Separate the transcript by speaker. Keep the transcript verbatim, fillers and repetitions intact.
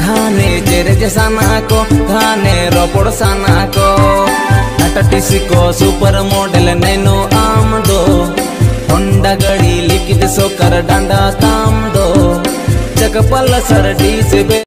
Speaker 1: धाने जेरेज साना को धाने रोपड़ साना को टाटा को सुपर मॉडल नैनो आम दो होंडा गड़ी लिखित सोकर डांडा ताम दो चकपल सर डी से